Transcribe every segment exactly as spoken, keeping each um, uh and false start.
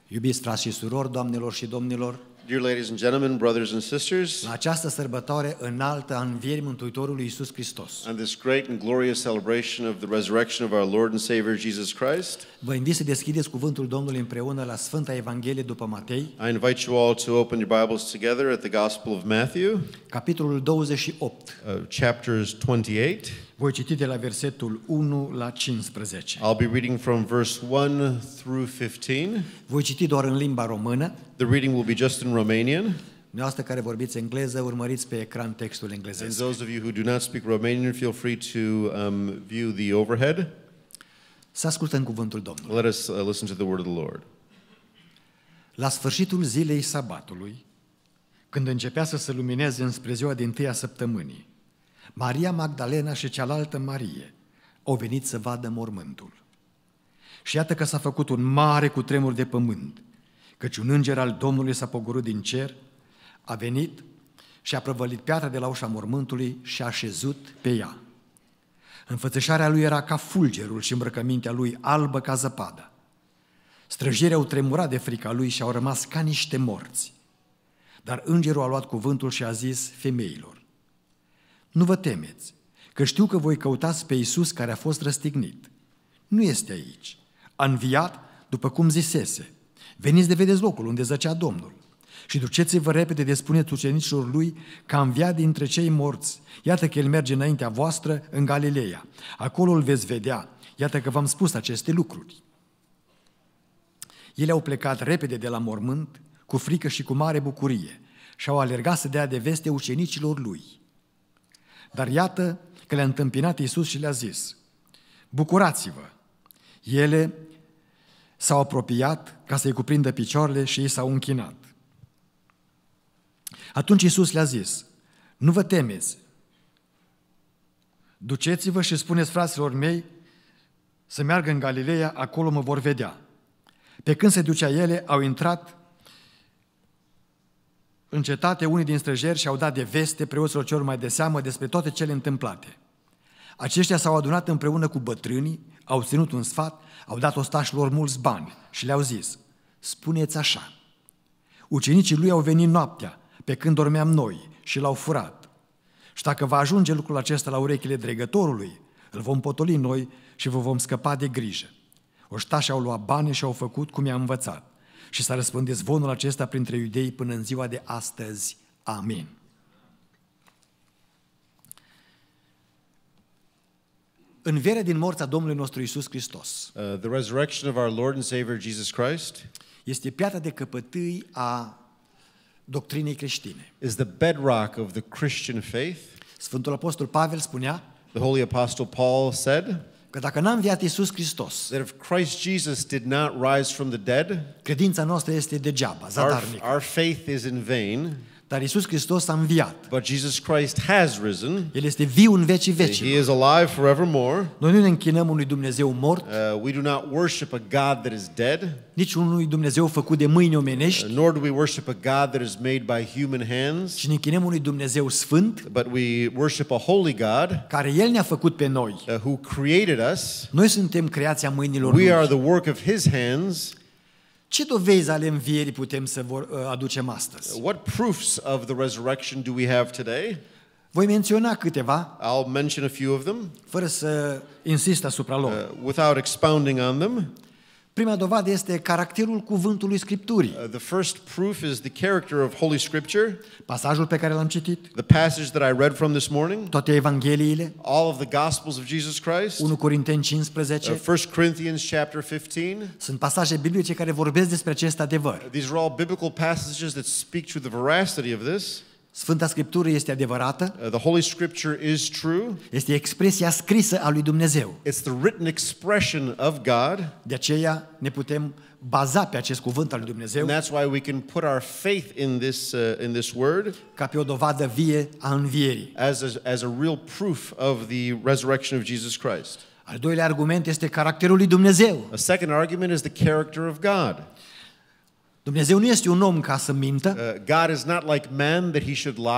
Iubiți frați și surori, doamnelor și domnilor, Dear ladies and gentlemen, brothers and sisters, la această sărbătoare înaltă a învierii Mântuitorului Iisus Hristos, on this great and glorious celebration of the resurrection of our Lord and Savior Jesus Christ, vă invit să deschideți cuvântul Domnului împreună la Sfânta Evanghelie după Matei, I invite you all to open your Bibles together at the Gospel of Matthew, capitolul douăzeci și opt. uh, chapters twenty-eight. Voi citi de la versetul unu la cincisprezece. I'll be reading from verse one through fifteen. Voi citi doar în limba română. The reading will be just in Romanian. Dumneavoastră care vorbiți engleză, urmăriți pe ecran textul And englezesc. those of you who do not speak Romanian, feel free to um, view the overhead. Să ascultăm cuvântul Domnului. Let us uh, listen to the word of the Lord. La sfârșitul zilei sabatului, când începea să se lumineze înspre ziua din tâia săptămânii, Maria Magdalena și cealaltă Marie au venit să vadă mormântul. Și iată că s-a făcut un mare cutremur de pământ, căci un înger al Domnului s-a pogorât din cer, a venit și a prăvălit piatra de la ușa mormântului și a așezut pe ea. Înfățișarea lui era ca fulgerul și îmbrăcămintea lui albă ca zăpada. Străjerii au tremurat de frica lui și au rămas ca niște morți. Dar îngerul a luat cuvântul și a zis femeilor: nu vă temeți, că știu că voi căutați pe Iisus care a fost răstignit. Nu este aici. A înviat după cum zisese. Veniți de vedeți locul unde zăcea Domnul. Și duceți-vă repede de spuneți ucenicilor lui că a înviat dintre cei morți. Iată că el merge înaintea voastră în Galileea. Acolo îl veți vedea. Iată că v-am spus aceste lucruri. Ele au plecat repede de la mormânt, cu frică și cu mare bucurie, și au alergat să dea de veste ucenicilor lui. Dar iată că le-a întâmpinat Iisus și le-a zis: bucurați-vă! Ele s-au apropiat ca să-i cuprindă picioarele și ei s-au închinat. Atunci Iisus le-a zis: nu vă temeți! Duceți-vă și spuneți fraților mei să meargă în Galileea, acolo mă vor vedea. Pe când se ducea ele, au intrat în cetate unii din străjeri și au dat de veste preoților celor mai de seamă despre toate cele întâmplate. Aceștia s-au adunat împreună cu bătrânii, au ținut un sfat, au dat ostașilor mulți bani și le-au zis: spuneți așa, ucenicii lui au venit noaptea, pe când dormeam noi, și l-au furat. Și dacă va ajunge lucrul acesta la urechile dregătorului, îl vom potoli noi și vă vom scăpa de grijă. Oștașii au luat bani și au făcut cum i-a învățat. Și s-a răspândit zvonul acesta printre iudei până în ziua de astăzi. Amin. Învierea din morți a Domnului nostru Iisus Hristos Uh, the resurrection of our Lord and Savior Jesus Christ este piatra de căpătâi a doctrinei creștine. is the bedrock of the Christian faith. Sfântul Apostol Pavel spunea The Holy Apostle Paul said că dacă n-a înviat Iisus Hristos, that if Christ Jesus did not rise from the dead, credința noastră este degeaba, our, zadarnică. our faith is in vain. Dar Iisus Hristos a înviat. But Jesus Christ has risen. El este viu în vecii He vecilor. is alive forevermore. Noi nu ne închinăm unui Dumnezeu mort, Uh, we do not worship a God that is dead, nici unui Dumnezeu făcut de mâini omenești, uh, nor do we worship a God that is made by human hands, ci ne închinăm unui Dumnezeu sfânt, but we worship a holy God care El ne-a făcut pe noi. uh, who created us. Noi suntem creația mâinilor We are Lui. the work of His hands. Ce dovezi ale învierii putem să vor, aducem astăzi? What proofs of the resurrection do we have today? Voi menționa câteva, I'll mention a few of them fără să insist asupra lor. uh, without expounding on them. Prima dovadă este caracterul cuvântului Scripturii. Uh, the first proof is the character of Holy Scripture. Pasajul pe care l-am citit, The passage that I read from this morning, toate Evangheliile, all of the Gospels of Jesus Christ, unu Corinteni uh, cincisprezece, First Corinthians chapter fifteen. sunt pasaje biblice care vorbesc despre acest adevăr. These are all biblical passages that speak to the veracity of this. Sfânta Scriptură este adevărată, Uh, the Holy Scripture is true. este expresia scrisă a lui Dumnezeu. It's the written expression of God, De aceea ne putem baza pe acest cuvânt al lui Dumnezeu and that's why we can put our faith in this uh, in this word ca pe o dovadă vie a învierii. as a, as a real proof of the resurrection of Jesus Christ. Al doilea argument este caracterul lui Dumnezeu. A second argument is the character of God. Dumnezeu nu este un om ca să mintă, Uh, God is not like man that he should lie.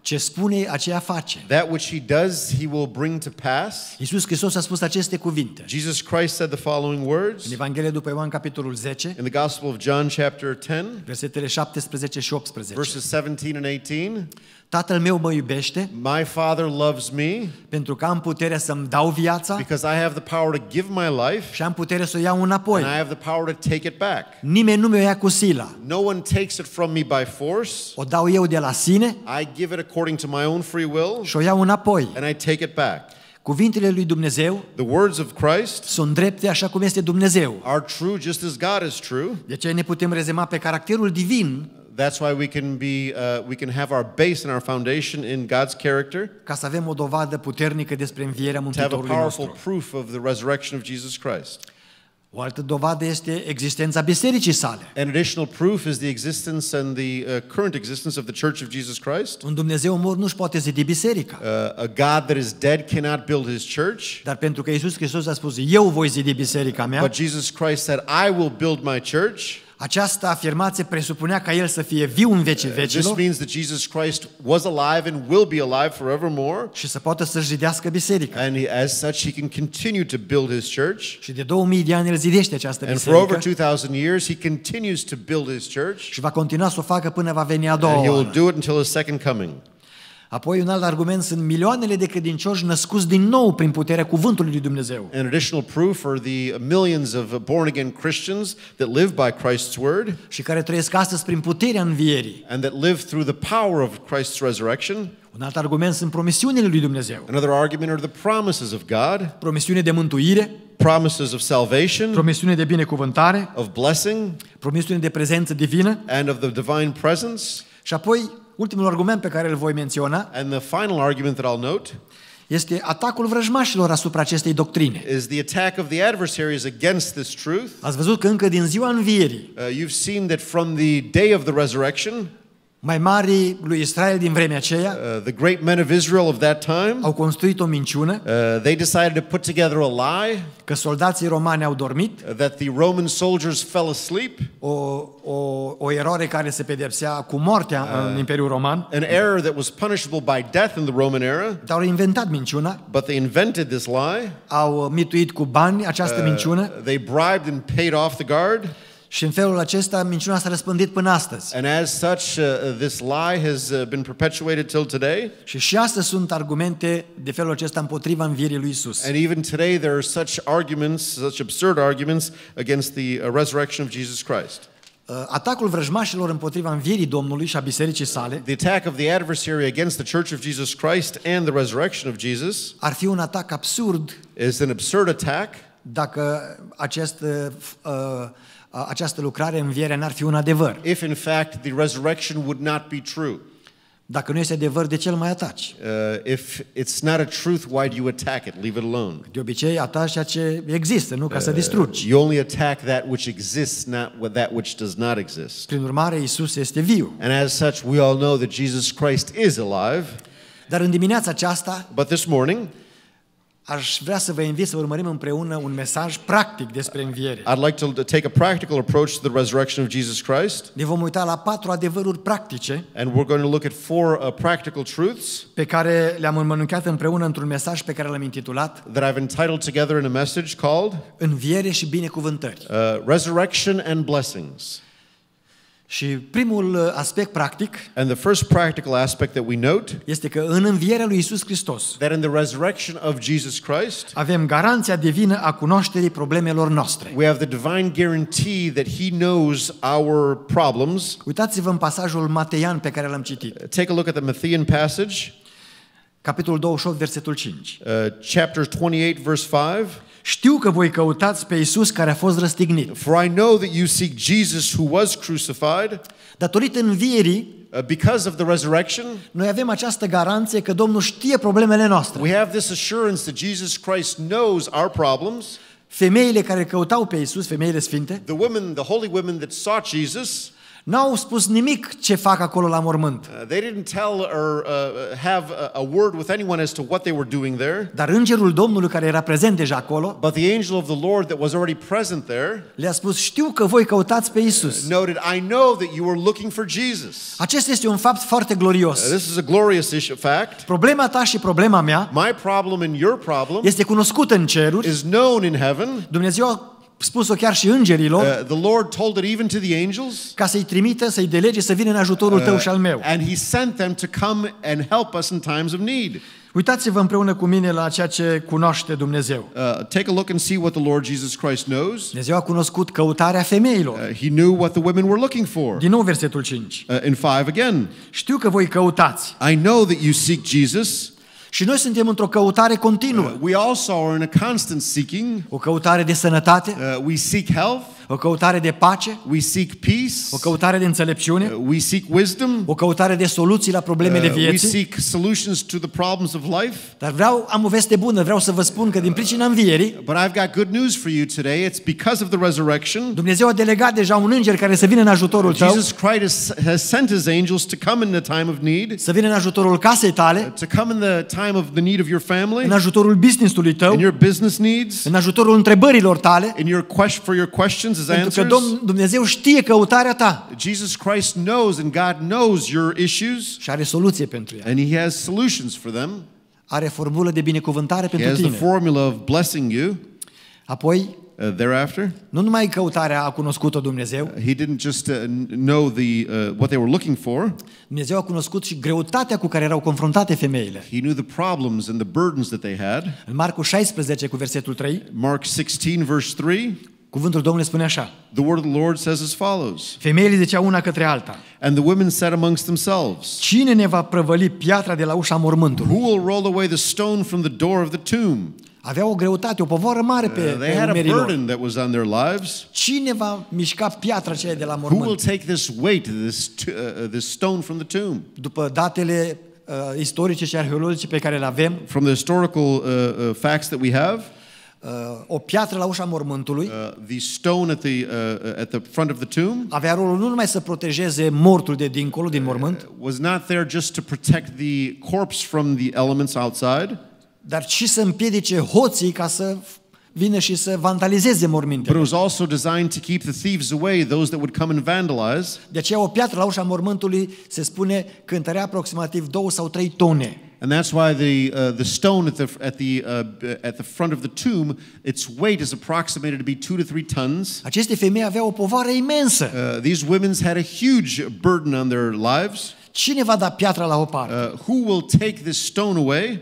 Ce spune, aceea face. That which he does, he will bring to pass. Iisus Hristos a spus aceste cuvinte. Jesus Christ said the following words În Evanghelie după Ioan, capitolul zece, in the Gospel of John, chapter ten, versetele șaptesprezece și optsprezece. verses seventeen and eighteen. Tatăl meu mă iubește My Father loves me pentru că am puterea să-mi dau viața because I have the power to give my life și am puterea să o iau înapoi. and I have the power to take it back. Nimeni nu mi-o ia cu sila. No one takes it from me by force. O dau eu de la sine I give it according to my own free will și o iau înapoi. and I take it back. Cuvintele lui Dumnezeu The words of Christ sunt drepte așa cum este Dumnezeu. are true just as God is true. De aceea ne putem rezema pe caracterul divin That's why we can be uh, we can have our base and our foundation in God's character, ca să avem o dovadă puternică despre învierea to have a Mântuitorului powerful nostru. proof of the resurrection of Jesus Christ. O altă dovadă este existența bisericii sale. An additional proof is the existence and the uh, current existence of the Church of Jesus Christ. Un Dumnezeu mort nu-și poate zidi biserica. Uh, a God that is dead cannot build his church, Dar pentru că Iisus Hristos a spus, eu voi zidi biserica mea, but Jesus Christ said, I will build my church. această afirmație presupunea ca El să fie viu în vecii Uh, This vecilor means that Jesus Christ was alive and will be alive forevermore, și să poată să-și zidească biserica. and he, as such he can continue to build his church. Și de două mii de ani El zidește această And for over biserică two thousand years, he continues to build his church, și va continua să o facă până va veni a doua and he will oară. do it until his second coming. Apoi un alt argument sunt milioanele de credincioși născuți din nou prin puterea cuvântului lui Dumnezeu. An additional proof are the millions of born-again Christians that live by Christ's word Și care trăiesc astăzi prin puterea învierii. and that live through the power of Christ's resurrection. Un alt argument sunt promisiunile lui Dumnezeu. Another argument are the promises of God, Promisiune de mântuire, promises of salvation, promisiune de binecuvântare, of blessing, promisiune de prezență divină and of the divine presence. și apoi ultimul argument pe care îl voi menționa And the final argument that I'll note este atacul vrăjmașilor asupra acestei doctrine. is the attack of the adversaries against this truth. Ați văzut că încă din ziua învierii, Uh, you've seen that from the day of the resurrection, mai mari lui Israel din vremea aceea uh, the great men of Israel of that time, au construit o minciună uh, they decided to put together a lie că soldații romani au dormit, uh, that the Roman soldiers fell asleep, o, o, o eroare care se pedepsea cu moartea în Imperiul Roman, an error that was punishable by death in the Roman era, dar au inventat minciuna, but they invented this lie. au mituit cu bani această minciună Uh, they bribed and paid off the guard, și în felul acesta minciuna s-a răspândit până astăzi. and as such, uh, this lie has uh, been perpetuated till today. Și și astăzi sunt argumente de felul acesta împotriva învierii lui Isus. And even today, there are such arguments, such absurd arguments against the uh, resurrection of Jesus Christ. Atacul vrăjmașilor împotriva învierii Domnului și a bisericii sale The attack of the adversary against the Church of Jesus Christ and the resurrection of Jesus ar fi un atac absurd is an absurd attack dacă acest, uh, această lucrare, învierea, n-ar fi un adevăr. if, in fact, the resurrection would not be true. Dacă nu este adevăr, de ce îl mai ataci? Uh, if it's not a truth, why do you attack it? Leave it alone. De obicei ataci ceea ce există, nu ca să distrugi. You only attack that which exists, not that which does not exist. Prin urmare, Isus este viu. And as such, we all know that Jesus Christ is alive. Dar în dimineața aceasta But this morning, aș vrea să vă invit să urmărim împreună un mesaj practic despre înviere. I'd like to take a practical approach to the resurrection of Jesus Christ. Ne vom uita la patru adevăruri practice And we're going to look at four uh, practical truths pe care le-am înmănunchiat împreună într-un mesaj pe care l-am intitulat that I've entitled together in a message called Înviere și binecuvântări. uh, Resurrection and Blessings. Și primul aspect practic And the first practical aspect that we note, este că în învierea lui Isus Hristos that in the resurrection of Jesus Christ, avem garanția divină a cunoașterii problemelor noastre. we have the divine guarantee that He knows our problems. Uitați-vă în pasajul Mateian pe care l-am citit, Take a look at the Matthean passage, capitolul douăzeci și opt, versetul cinci. uh, chapter twenty-eight, verse five. Știu că voi căutați pe Isus care a fost răstignit. For I know that you seek Jesus who was crucified. Datorită învierii, Uh, because of the resurrection, noi avem această garanție că Domnul știe problemele noastre. we have this assurance that Jesus Christ knows our problems. Femeile care căutau pe Isus, femeile sfinte, The women, the holy women that sought Jesus, N-au spus nimic ce fac acolo la mormânt. Uh, they didn't tell or uh, have a, a word with anyone as to what they were doing there. Dar îngerul Domnului care era prezent deja acolo, But the angel of the Lord that was already present there le-a spus: știu că voi căutați pe Isus. noted, I know that you are looking for Jesus. Acesta este un fapt foarte Uh, glorios. this is a glorious issue, fact. Problema ta și problema mea My problem and your problem este cunoscută în ceruri. is known in heaven. Dumnezeu a spus-o chiar și îngerilor, Uh, the Lord told it even to the angels. ca să-i trimită, să-i delege să vină în ajutorul tău și al meu. And he sent them to come and help us in times of need. Uitați-vă împreună cu mine la ceea ce cunoaște Dumnezeu. Uh, take a look and see what the Lord Jesus Christ knows. Dumnezeu a cunoscut căutarea femeilor. Uh, he knew what the women were looking for. Din nou versetul cinci. Uh, in five again. Știu că voi căutați. I know that you seek Jesus. Și noi suntem într-o căutare continuă. Uh, we also are in a constant seeking. O căutare de sănătate, Uh, we seek health. o căutare de pace, We seek peace. o căutare de înțelepciune, Uh, we seek wisdom. o căutare de soluții la problemele Uh, we vieții. seek solutions to the problems of life. Dar vreau, am o veste bună, vreau să vă spun că din pricina învierii, But I've got good news for you today. It's because of the resurrection. Dumnezeu a delegat deja un înger care să vină în ajutorul tău, Jesus Christ has sent his angels to come in the time of need, să vină în ajutorul casei tale, to come in the time of the need of your family, în ajutorul business-ului tău, in your business needs, în ajutorul întrebărilor tale, in your question for your questions as pentru că answers. Domn- Dumnezeu știe căutarea ta Jesus Christ knows and God knows your issues, și are soluție pentru ea. and he has solutions for them. Are formulă de binecuvântare He pentru has the tine. formula of blessing you. Apoi, Uh, thereafter, nu numai căutarea a cunoscut-o Dumnezeu, he didn't just uh, know the uh, what they were looking for. Dumnezeu a cunoscut și greutatea cu care erau confruntate femeile. He knew the problems and the burdens that they had. În Marcu șaisprezece cu versetul trei, Mark sixteen verse three, cuvântul Domnului spune așa: the word of the Lord says as follows. femeile ziceau una către alta: And the women said amongst themselves, cine ne va prăvăli piatra de la ușa mormântului? who will roll away the stone from the door of the tomb? Avea o greutate, o povară mare pe, Uh, they pe had a umerii lor. burden that was on their lives. Cine va mișca piatra aceea de la Who will mormânt? take this weight, this, t- uh, this stone from the tomb? După datele uh, istorice și arheologice pe care le avem, From the historical uh, uh, facts that we have, uh, o piatră la ușa mormântului uh, the stone at the, uh, at the front of the tomb avea rolul nu numai să protejeze mortul de dincolo, din mormânt, was not there just to protect the corpse from the elements outside, dar și să împiedice hoții ca să vină și să vandalizeze but mormintele. it was also designed to keep the thieves away, those that would come and vandalize. De aceea o piatră la ușa mormântului se spune că întărea aproximativ două sau trei tone. And that's why the uh, the stone at the at the uh, at the front of the tomb, its weight is approximated to be two to three tons. Aceste femei aveau o povară imensă. Uh, these women had a huge burden on their lives. Cine va da piatra la o parte? Uh, who will take this stone away?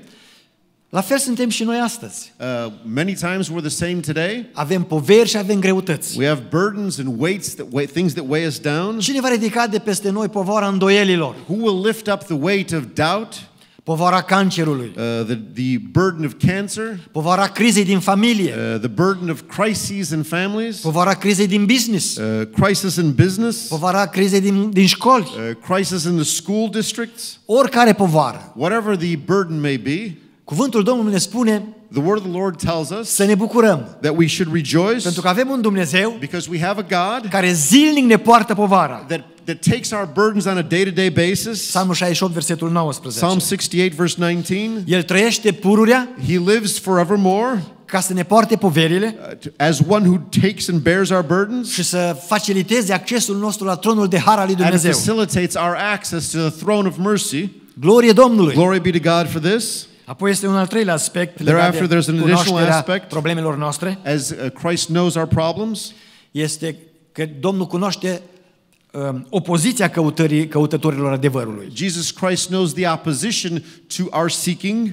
La fel suntem și noi astăzi. Uh, many times we're the same today. Avem poveri și avem greutăți. We have burdens and weights that weigh, things that weigh us down. Cine va ridica de peste noi povara îndoielilor, Who will lift up the weight of doubt? povara cancerului, Uh, the the burden of cancer, povara crizei din familie, uh, the burden of crises in families, povara crizei din business, uh, crisis in business, povara crizei din, din școli, uh, crisis in the school districts. oricare povară. Whatever the burden may be, Cuvântul Domnului ne spune the word of the Lord tells us să ne bucurăm, that we should rejoice pentru că avem un Dumnezeu because we have a God care zilnic ne poartă povara. that, that takes our burdens on a day-to-day basis. Psalmul șaizeci și opt, versetul nouăsprezece. Psalm sixty-eight, verse nineteen. El trăiește pururea He lives forevermore ca să ne poarte poverile uh, to- as one who takes and bears our burdens și să faciliteze accesul nostru la tronul de har al lui and Dumnezeu. facilitates our access to the throne of mercy. Glorie Domnului! Glory be to God for this. Apoi este un al treilea aspect legat Thereafter, de there's an additional cunoașterea aspect. problemelor noastre. As uh, Christ knows our problems, Este că Domnul cunoaște um, opoziția căutării, căutătorilor adevărului. Jesus Christ knows the opposition to our seeking.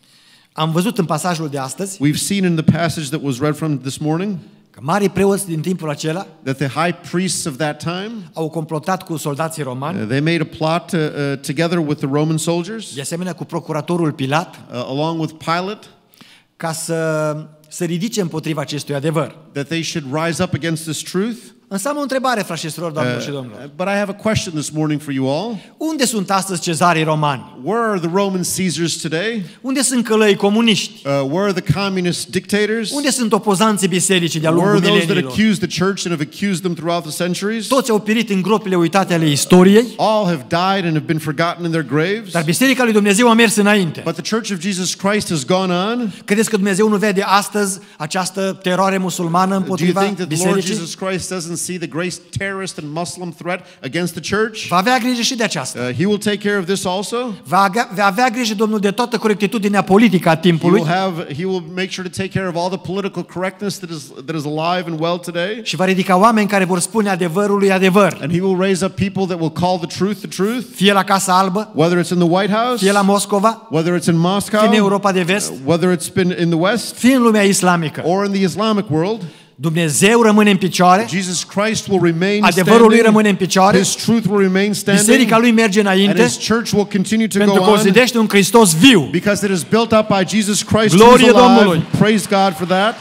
Am văzut în pasajul de astăzi We've seen in the passage that was read from this morning că marii preoți din timpul acela that the high priests of that time, au complotat cu soldații romani, uh, they made a plot uh, uh, together with the Roman soldiers, de asemenea cu procuratorul Pilat, uh, along with Pilate, ca să să ridice împotriva acestui adevăr. that they should rise up against this truth. Însă am o întrebare, frați și surori, doamnelor și Uh, domnilor. but I have a question this morning for you all. Unde sunt astăzi cezarii romani? Where are the Roman Caesars today? Unde sunt călăii comuniști? Uh, where are the communist dictators? Unde sunt opozanții bisericii de-a Where lungul are those that mileniilor? accuse the church and have accused them throughout the centuries? Toți au pirit în gropile uitate ale istoriei, All have died and have been forgotten in their graves. dar biserica lui Dumnezeu a mers înainte. But the Church of Jesus Christ has gone on. Credeți că Dumnezeu nu vede astăzi această teroare musulmană Do you împotriva think that the Lord bisericii? Jesus Christ doesn't see the great terrorist and Muslim threat against the church? Va avea grijă și de aceasta. Uh, he will take care of this also. Va avea, va avea grijă Domnul de toată corectitudinea politică a He timpului will have. He will make sure to take care of all the political correctness that is that is alive and well today. și va ridica oameni care vor spune adevărului adevăr. And he will raise up people that will call the truth the truth, Fie la Casa Albă, whether it's in the White House, fie la Moscova, whether it's in Moscow, fie în Europa de Vest, whether it's been in the West fie în lumea islamică. or in the Islamic world. Dumnezeu rămâne în picioare, Jesus Christ will remain adevărul lui standing. rămâne în picioare, His truth will remain standing. biserica lui merge And înainte, his church will continue to pentru go că o on zidește un Hristos viu. because it is built up by Jesus Christ who Glorie is alive. Domnului. Praise God for that.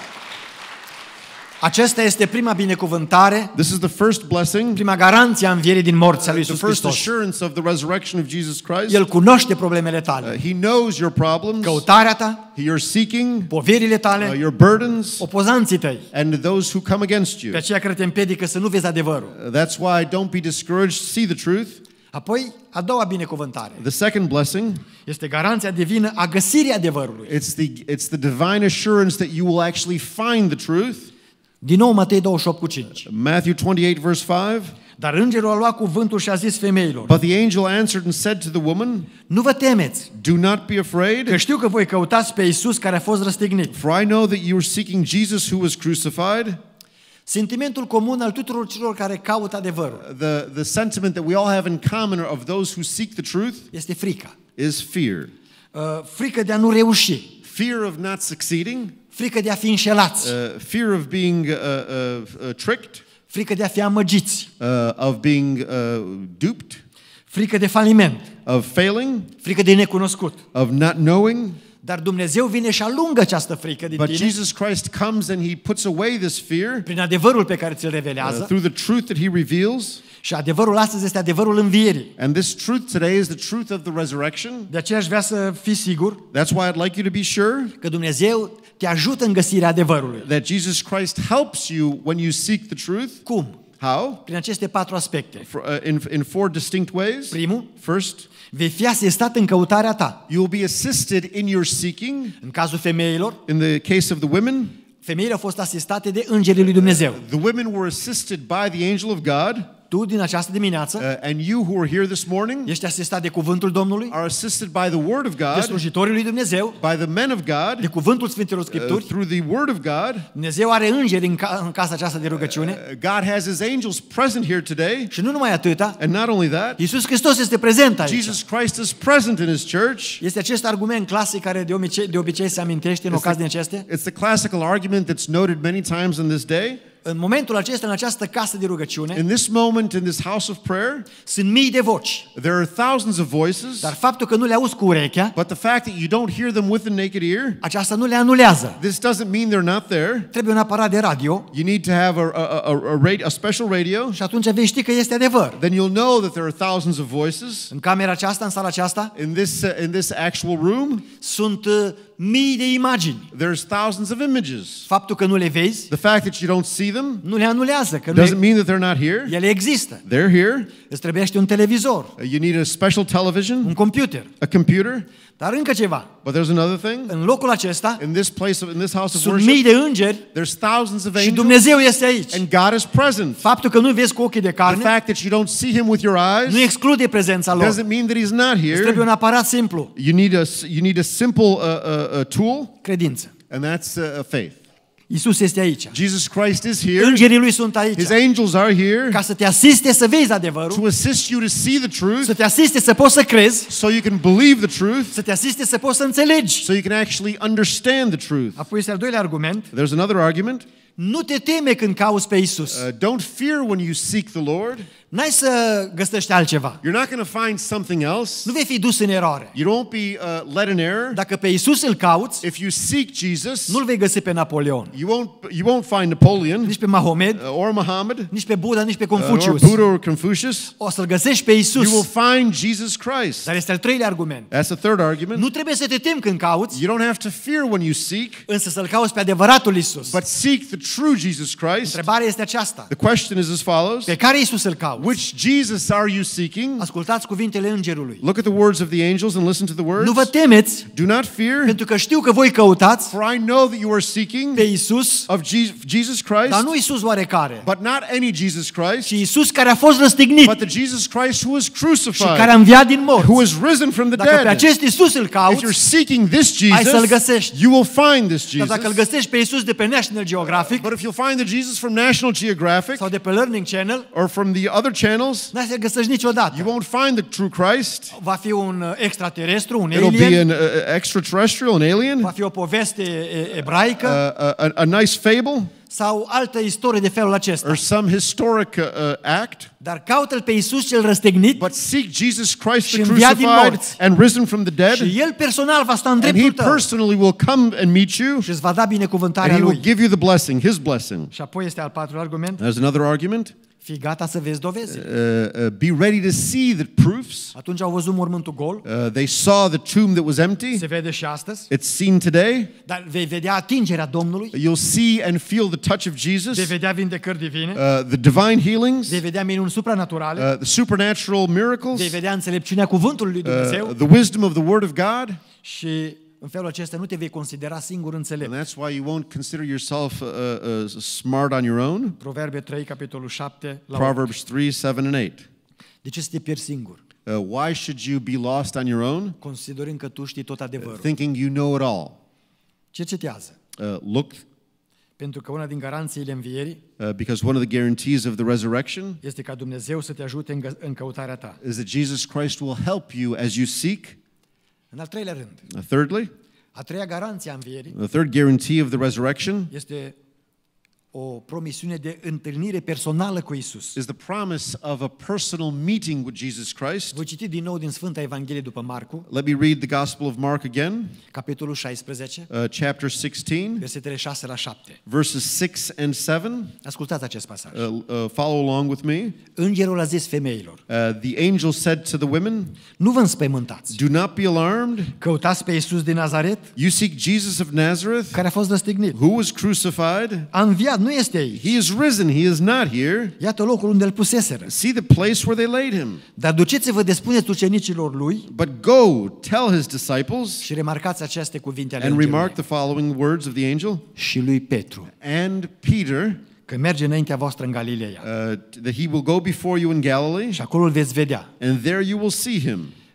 Aceasta este prima binecuvântare, This is the first blessing, prima garanție a învierii din morți a lui the Iisus first Hristos. assurance of the resurrection of Jesus Christ. El cunoaște problemele Uh, tale, he knows your problems, căutarea ta, your seeking, poverile uh, tale, your burdens, opozanții tăi. and those who come against you. De aceea care te împiedică să nu vezi adevărul. Uh, That's why don't be discouraged. See the truth. Apoi, a doua binecuvântare The second blessing, este garanția divină a găsirii adevărului. it's the it's the divine assurance that you will actually find the truth. Din nou Matei douăzeci și opt cu cinci. Matthew twenty-eight verse five. Dar îngerul a luat cuvântul și a zis femeilor: But the angel answered and said to the woman, nu vă temeți, "Do not be că afraid, știu că voi căutați pe Iisus care a fost răstignit. for I know that you are seeking Jesus who was crucified." Sentimentul comun al tuturor celor care caută adevărul The the sentiment that we all have in common of those who seek the truth este frica. is fear. Uh, frică de a nu reuși, Fear of not succeeding, frică de a fi înșelați, uh, fear of being uh, uh, uh, tricked, frică de a fi amăgiți, uh, of being uh, duped, frică de faliment, of failing, frică de necunoscut. of not knowing. Dar Dumnezeu vine și alungă această frică din But tine Jesus Christ comes and he puts away this fear prin adevărul pe care ți-l uh, revelează. through the truth that he reveals. Și adevărul astăzi este adevărul învierii. And this truth today is the truth of the resurrection. De aceea aș vrea să fii sigur That's why I'd like you to be sure că Dumnezeu te ajută în găsirea adevărului. that Jesus Christ helps you when you seek the truth. Cum? How? Prin aceste patru aspecte. For, uh, in, in four distinct ways. Primul, First, vei fi asistat în căutarea ta. you will be assisted in your seeking. În cazul femeilor, In the case of the women, femeile au fost asistate de îngerii lui Dumnezeu. the women were assisted by the angel of God. Tu din această dimineață Uh, and you who are here this morning ești asistat de cuvântul Domnului, are assisted by the Word of de God, slujitorii lui Dumnezeu, by the men of God, de cuvântul Sfintelor uh, Scripturi. through the Word of God. Dumnezeu are îngeri în, ca, în casa aceasta de rugăciune. Uh, God has His angels present here today. Și nu numai atâta, And not only that, Iisus Hristos este prezent aici. Jesus Christ is present in His church. Este acest argument clasic care de obicei, de obicei se amintește în It's ocazii din the, acestea. it's the classical argument that's noted many times in this day. În momentul acesta, în această casă de rugăciune, In this moment, in this house of prayer, sunt mii de voci. there are thousands of voices, Dar faptul că nu le auzi cu urechea, but the fact that you don't hear them with the naked ear, aceasta nu le anulează. this doesn't mean they're not there. Trebuie un aparat de radio You need to have a, a, a, a, radio, a special radio. și atunci vei ști că este adevăr. Then you'll know that there are thousands of voices. În camera aceasta, în sala aceasta, In this, uh, in this actual room, sunt uh, mii de imagini. there's thousands of images. Faptul că nu le vezi, The fact that you don't see them nu le anulează, că nu doesn't e, mean that they're not here. ele există. They're here. Îți trebuiește un televizor, Uh, You need a special television, un computer. a computer. Dar încă ceva. But there's another thing. În locul acesta In this place, of, in this house of sunt worship, mii de îngeri there's thousands of și angels, Dumnezeu este aici. and God is present. Faptul că nu vezi cu ochii de The carne fact that you don't see Him with your nu eyes exclude prezența lor. doesn't mean that He's not Îți trebuie here. un aparat simplu, You need a you need a simple uh, uh, uh, tool, credință. and that's uh, faith. Iisus este aici. Jesus Christ is here. Îngerii lui sunt aici His angels are here ca să te asiste să vezi to adevărul, assist you to see the truth, să te asiste să poți să crezi, so you can believe the truth, să te asiste să poți să înțelegi. so you can actually understand the truth. Apoi este al doilea argument, There's another argument. Nu te teme când cauți pe Isus. Uh, don't fear when you seek the Lord. N-ai să găsești altceva. You're not going to find something else. Nu vei fi dus în eroare. You won't be uh, led in error. Dacă pe Isus îl cauți, If you seek Jesus, nu-l vei găsi pe Napoleon, you won't you won't find Napoleon nici pe Mahomed, uh, or Muhammad nici pe Buddha, nici pe uh, or Confucius. Buddha or Confucius. O să-l găsești pe You will Isus. find Jesus Christ. Dar este al treilea argument. That's the third argument. Nu trebuie să te temi când cauți, You don't have to fear when you seek, însă să-l cauți pe adevăratul Isus. but seek the true Jesus Christ. Întrebarea este aceasta. The question is as follows. Pe care Isus îl cauți? Which Jesus are you seeking? Ascultați cuvintele îngerului. Look at the words of the angels and listen to the words. Nu vă temeți, Do not fear, pentru că știu că voi căutați for I know that you are seeking pe Isus, of Je- Jesus Christ, dar nu Isus oarecare, but not any Jesus Christ, ci Isus care a fost răstignit but the Jesus Christ who was și care crucified, a înviat din who morți. was risen from the Dacă pe dead. acest Isus îl If you're cauți, seeking this ai să-l Jesus, găsești. you will find this Dar dacă îl Jesus. găsești pe Isus de pe National Geographic But if you'll find the Jesus from National Geographic sau de pe Learning Channel, or from the other channels, n-ai să-l găsești niciodată. you won't find the true Christ. Va fi un uh, extraterestru, un It'll be alien, an uh, extraterrestrial, an alien, va fi o poveste e- ebraică uh, a, a, a nice fable, sau altă istorie de felul acesta. or some historic uh, uh, act. Dar caută-l pe Isus cel răstignit But seek Jesus Christ Și the înviat din crucified morți. and risen from the dead, și El personal va sta în and He dreptul tău personally will come and meet you, și îți va da binecuvântarea and He Lui. will give you the blessing, His blessing. Și apoi este al patrulea argument. There's another argument. Fii gata să vezi dovezi. Uh, uh, be ready to see the proofs. Atunci au văzut mormântul gol, Uh, they saw the tomb that was empty. se vede și astăzi, It's seen today. dar vei vedea atingerea Domnului, You'll see and feel the touch of Jesus, vei vedea vindecări divine, uh, the divine healings, vei vedea minuni supranaturale, uh, the supernatural miracles, vei vedea înțelepciunea cuvântului lui Dumnezeu uh, the wisdom of the Word of God. și în felul acesta nu te vei considera singur înțelept. And that's why you won't consider yourself uh, uh, smart on your own. Proverbe trei, capitolul șapte, la opt. Proverbs three, seven, and eight. De ce să te pierzi singur? Uh, why should you be lost on your own, Considerând că tu știi tot adevărul. thinking you know it all? Cercetează. Uh, look, Pentru că una din garanțiile învierii uh, because one of the guarantees of the resurrection este ca Dumnezeu să te ajute în, gă- în căutarea ta. is that Jesus Christ will help you as you seek. În al treilea rând, Uh, thirdly, a treia garanție a învierii the third guarantee of the resurrection este o promisiune de întâlnire personală cu Isus. is the promise of a personal meeting with Jesus Christ. Voi citi din nou din Sfânta Evanghelie după Marcu, Let me read the Gospel of Mark again, capitolul șaisprezece, uh, chapter sixteen, versetele șase la șapte. verses six and seven. Ascultați acest pasaj. Uh, uh, follow along with me. Îngerul a zis femeilor: Uh, the angel said to the women, nu vă înspăimântați. "Do not be alarmed. Căutați pe Isus din Nazaret, You seek Jesus of Nazareth, care a fost răstignit. who was crucified. A înviat, nu este aici. He is risen. He is not here. Iată locul unde îl puseseră. See the place where they laid him. Dar duceți-vă de spuneți ucenicilor lui But go, tell his disciples." și remarcați aceste cuvinte ale And îngerului. remark the following words of the angel. Și lui Petru, And Peter, că merge înaintea voastră în Galileea. uh, that he will go before you in Galilee, Și acolo îl veți vedea. and there you will see him.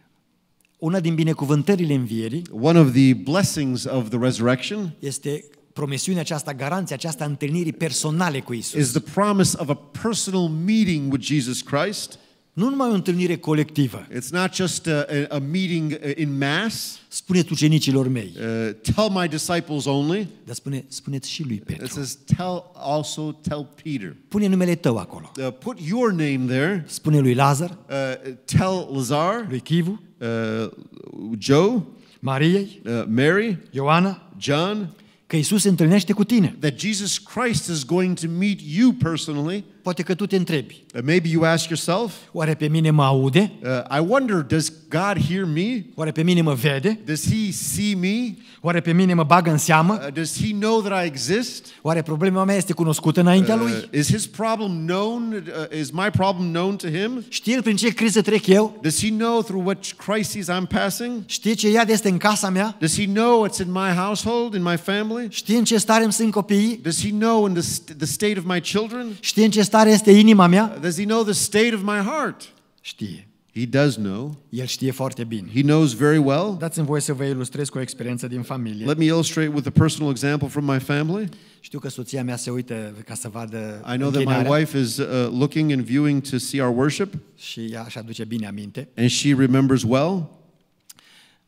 Una din binecuvântările învierii One of the blessings of the resurrection este promisiunea aceasta, garanția aceasta întâlnirii personale cu Isus. is the promise of a personal meeting with Jesus Christ. Nu numai o întâlnire colectivă. It's not just a, a, a meeting in mass. Spuneți ucenicilor mei, Uh, tell my disciples only. dar spune, spuneți și lui It Petru. says, tell also tell Peter. Pune numele tău acolo. Uh, put your name there. Spune lui Lazar, Uh, tell Lazar, lui Chivu, uh, Joe, Mariei, uh, Mary, Ioana, John, că Isus se întâlnește cu tine. that Jesus Christ is going to meet you personally. Poate că tu te întrebi, Uh, maybe you ask yourself, oare pe mine mă aude? uh, I wonder, does God hear me? Oare pe mine mă vede? Does he see me? Oare pe mine mă bagă în seamă? Uh, does he know that I exist? Oare problema mea este cunoscută înaintea lui? Uh, is his problem known? Uh, is my problem known to him? Știe el prin ce criză trec eu? Does he know through what crises I'm passing? Știe ce iad este în casa mea? Does he know what's in my household, in my family? Știe în ce stare îmi sunt copiii? Does he know in the, st- the state of my children? Știe în ce stare este inima mea? Does he know the state of my heart? Știe. He does know. El știe foarte bine. He knows very well. Dați-mi voie să vă ilustrez cu o experiență din familie. Let me illustrate with a personal example from my family. Știu că soția mea se uită ca să vadă I know that my închinarea wife is uh, looking and viewing to see our worship, și ea își aduce bine aminte. and she remembers well.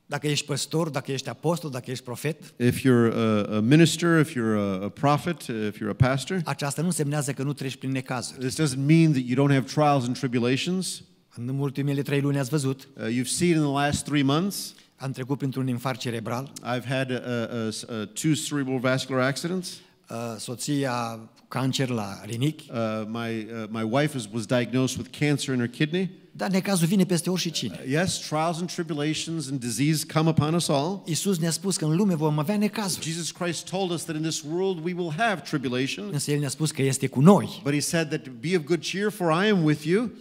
Dacă ești păstor, dacă ești apostol, dacă ești profet, If you're a, a minister, if you're a, a prophet, if you're a pastor, aceasta nu semnează că nu treci prin necazuri. this doesn't mean that you don't have trials and tribulations. În ultimele trei luni ați văzut, Uh, you've seen in the last three months, am trecut printr-un infarct cerebral, I've had uh, uh, uh, two cerebral vascular accidents. uh, soția cancer la rinichi, Uh, my, uh, my wife was, was diagnosed with cancer in her kidney. dar necazul vine peste oricine. Yes, trials and tribulations and disease come upon us all. Iisus ne-a spus că în lume vom avea necazuri, Jesus Christ told us that in this world we will have tribulation, însă El ne-a spus că este cu noi. but he said that be of good cheer, for I am with you.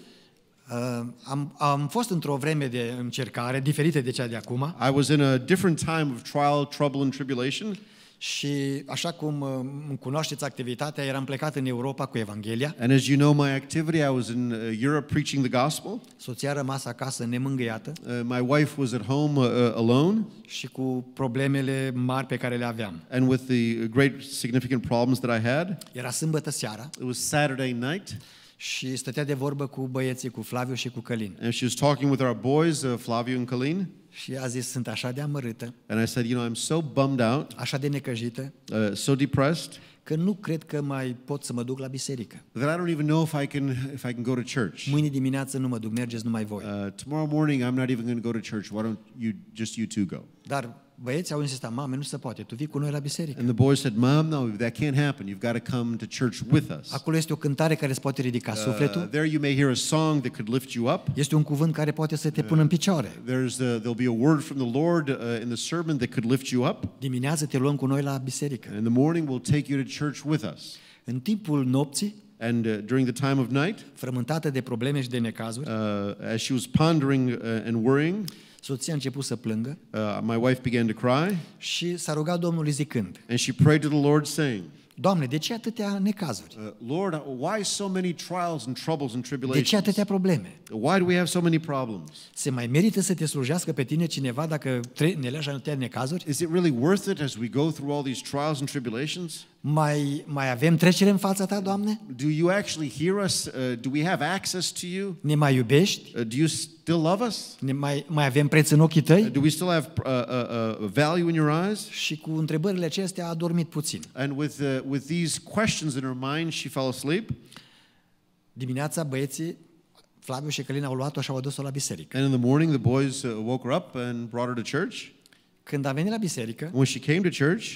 Uh, am, am fost într-o vreme de încercare diferită de cea de acum I was in a different time of trial, trouble, and tribulation. și așa cum uh, îmi cunoașteți activitatea, eram plecat în Europa cu Evanghelia, And as you know my activity, I was in uh, Europe preaching the gospel. soția a rămas acasă nemângâiată Uh, my wife was at home uh, uh, alone, și cu problemele mari pe care le aveam. and with the great significant problems that I had. Era sâmbătă seara It was Saturday night, și stătea de vorbă cu băieții, cu Flaviu și cu Călin. and she was talking with our boys, uh, Flavio and Colleen. Și a zis, sunt așa de amărâtă, And I said, you know, I'm so bummed out, așa de necăjită, uh, so depressed, că nu cred că mai pot să mă duc la biserică. that I don't even know if I can if I can go to church. Mâine dimineață nu mă duc, mergeți numai voi. Uh, tomorrow morning, I'm not even going to go to church. Why don't you just you two go? Dar băieții au insistat, mame, nu se poate, tu vii cu noi la biserică. And the boys said, Mom, no, that can't happen. You've got to come to church with us. Acolo este o cântare care îți poate ridica Uh, sufletul, there you may hear a song that could lift you up. este un cuvânt care poate să te pună în picioare. There's the, there'll be a word from the Lord uh, in the sermon that could lift you up. Dimineață te luăm cu noi la biserică. And in the morning, we'll take you to church with us. În timpul nopții, And uh, during the time of night, frământată de probleme și de necazuri, uh, as she was pondering uh, and worrying, soția a început să plângă uh, my wife began to cry, și s-a rugat Domnului zicând, and she prayed to the Lord, saying, Doamne, de ce atâtea necazuri? uh, Lord, why so many trials and troubles and De ce tribulations? atâtea probleme? Why do we have so many problems? Se mai merită să te slujească pe tine cineva dacă tre- ne lași atâtea necazuri? Is it really worth it as we go through all these trials and tribulations? Mai, mai avem trecere în fața ta, Doamne? Do you actually hear us? Uh, do we have access to you? Ne mai iubești? Uh, do you still love us? Ne mai, mai avem preț în ochii tăi? Uh, do we still have uh, uh, uh, value in your eyes? Și cu întrebările acestea a dormit puțin. And with, uh, with these questions in her mind, she fell asleep. Dimineața băieții, Flaviu și Călin au luat-o și au adus-o la biserică. And in the morning, the boys uh, woke her up and brought her to church. Când a venit la biserică, When she came to church,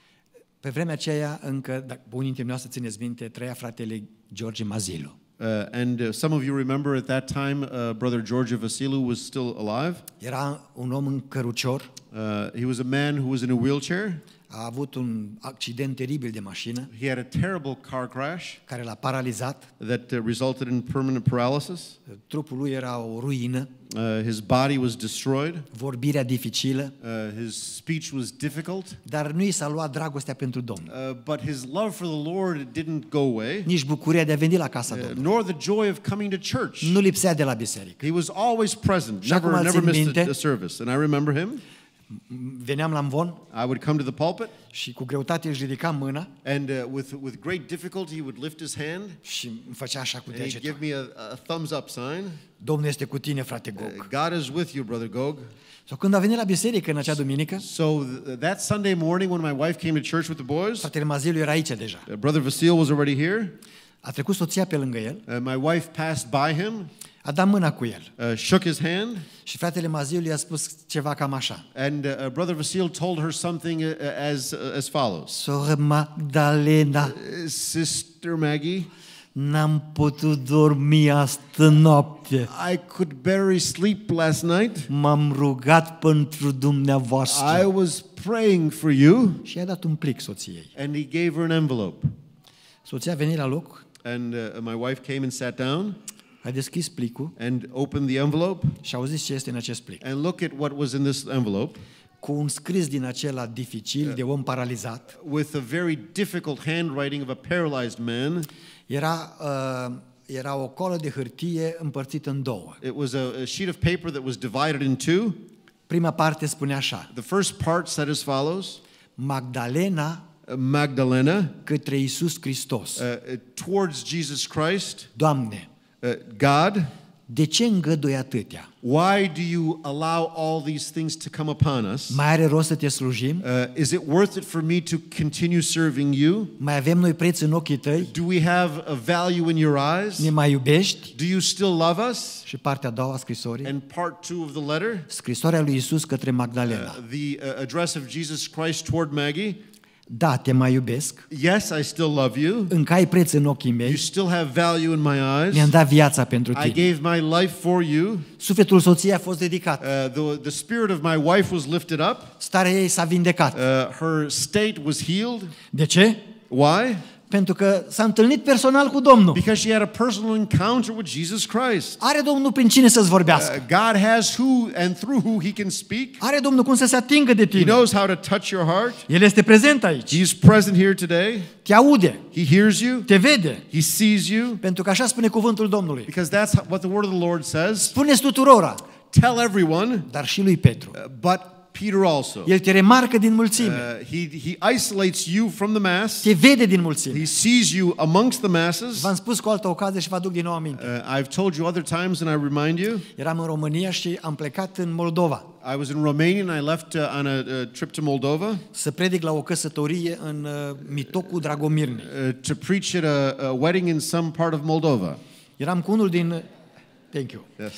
pe vremea aceea încă, dacă unii dintre noi să țineți minte, trăia fratele George Mazilu. uh, and uh, some of you remember at that time, uh, Brother George Vasilu was still alive. Era un om în cărucior, Uh, he was a man who was in a wheelchair. a avut un accident teribil de mașină He had a terrible car crash care l-a paralizat, that uh, resulted in permanent paralysis. trupul lui era o ruină, Uh, his body was destroyed. vorbirea dificilă, Uh, his speech was difficult. dar nu i s-a luat dragostea pentru Domnul, Uh, but his love for the Lord didn't go away, nici bucuria de a veni la casa uh, Domnului. nor the joy of coming to church. Nu lipsea de la biserică. He was always present, Și acum never, țin never missed minte- a, a service. And I remember him. Veneam la învon I would come to the pulpit, și cu greutate își ridica mâna and uh, with, with great difficulty, he would lift his hand, și îmi făcea așa cu and he'd give degetul. me a, a thumbs up sign. Domnul este cu tine, frate Uh, Gog. God is with you, Brother Gog. Sau când a venit la biserică în acea duminică, So th- that Sunday morning when my wife came to church with the boys, fratele Mazilu era aici deja. uh, Brother Vasil was already here. A trecut soția pe lângă el, Uh, my wife passed by him, a dat mâna cu el uh, shook his hand, și fratele Mazilu i-a spus ceva cam așa. and uh, Brother Vasil told her something uh, as, uh, as follows. Soră Magdalena, Uh, Sister Maggie, n-am putut dormi astă noapte. I could barely sleep last night. M-am rugat pentru I dumneavoastră. was praying for you. Și i-a dat un plic soției. And he gave her an envelope. Soția a venit la loc, And uh, my wife came and sat down a deschis plicul and opened the envelope și a auzit ce este în acest plic. and look at what was in this envelope Cu un scris din acela dificil de om paralizat, with a very difficult handwriting of a paralyzed man. era, uh, era o colă de hârtie împărțită în două. It was a, a sheet of paper that was divided in two. Prima parte spune așa: The first part said as follows, Magdalena uh, Magdalena, către Iisus Hristos. uh, uh, towards Jesus Christ, Doamne, uh, God, De ce îngădui atâtea? Why do you allow all these things to come upon us? Mai are rost să te slujim? Uh, is it worth it for me to continue serving you? Mai avem noi preț în ochii tăi? Do we have a value in your eyes? Ne mai iubești? Do you still love us? Și partea a doua a scrisorii? And part two of the letter, Scrisoarea lui Iisus către Magdalena. uh, the uh, address of Jesus Christ toward Maggie. Da, te mai iubesc, Yes, I still love you. încă ai preț în ochii You mei, still have value in my eyes. mi-am dat viața pentru I tine. gave my life for you. Sufletul soției a fost dedicat, Uh, the, the spirit of my wife was lifted up. starea ei s-a vindecat. Uh, her state was healed. De ce? Why? Pentru că s-a întâlnit personal cu Domnul. Because she had a personal encounter with Jesus Christ. Are Domnul prin cine să-ți vorbească. Uh, God has who and through who he can speak. Are Domnul cum să se atingă de He tine. knows how to touch your heart. El este prezent aici. He's present here today. Te aude, He hears you. te vede. He sees you. Pentru că așa spune cuvântul Domnului. Because that's what the word of the Lord says. Spuneți tuturora, Tell everyone, dar și lui Petru. uh, but Peter also. El te remarcă din mulțime. Uh, he, he isolates you from the mass. Te vede din mulțime. He sees you amongst the masses. V-am spus cu o altă ocazie și vă aduc din nou aminte. Uh, I've told you other times and I remind you. Eram în România și am plecat în Moldova I was in Romania and I left uh, on a, a trip to Moldova să predic la o căsătorie în uh, Mitocul Dragomirnei. uh, to preach at a, a wedding in some part of Moldova. Eram cu unul din Thank you. Yes.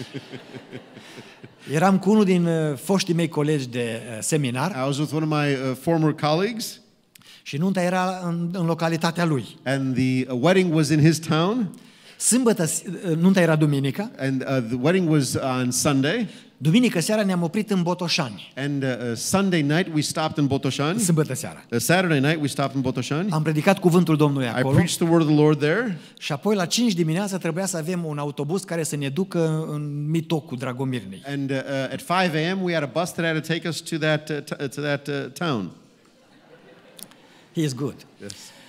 Eram cu unul din uh, foștii mei colegi de uh, seminar I was with one of my uh, former colleagues și nunta era în, în localitatea lui. and the uh, wedding was in his town Sâmbătă, uh, nunta era duminică, and uh, the wedding was on Sunday duminică seara ne-am oprit în Botoșani. and uh, uh, Sunday night we stopped in Botoșani. Sâmbătă seara. Uh, Saturday night we stopped in Botoșani. Am predicat cuvântul Domnului I acolo preached the word of the Lord there. și apoi la cinci dimineața trebuia să avem un autobuz care să ne ducă în Mitocul Dragomirnei. And uh, uh, at five a.m. we had a bus that had to take us to that uh, t- to that uh, town. He is good. Yes.